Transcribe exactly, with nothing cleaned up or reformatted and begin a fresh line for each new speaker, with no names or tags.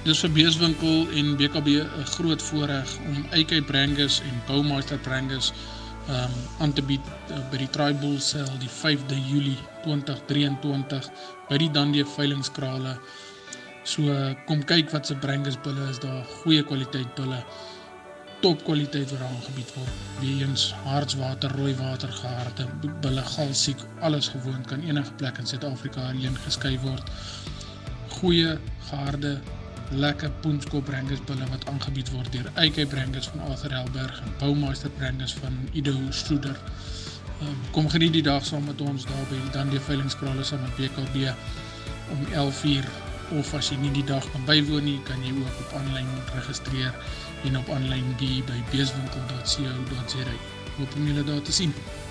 Dis vir Beeswinkel en B K B 'n groot voorreg om Ido Brangus en Baumeister Brangus um, aan te bied uh, by die Tribal Sale die vyfde Julie twintig drieëntwintig by die Dundee veilingskrale. So uh, kom kyk wat se Brangus bulle is daar, goeie kwaliteit bulle, top kwaliteit wat daar aangebied word. Weens hartwater, rooiwater, geharde bulle, galsiek, alles gewoon, kan enige plek in Suid-Afrika hierheen geskei word. Goeie, geharde, lekker poenskop Brangus bulle wat aangebied word deur Ido Brangus van Arthur Helberg en Baumeister Brangus van Ido Schroeder. Um, kom geniet die dag saam met ons daar by die Dundee veilingskrale saam met B K B om elf uur, of as jy nie die dag kan bywoon nie, kan jy ook op aanlyn registreer en op aanlyn die by beeswinkel dot co dot za. Hoop om julle daar te sien.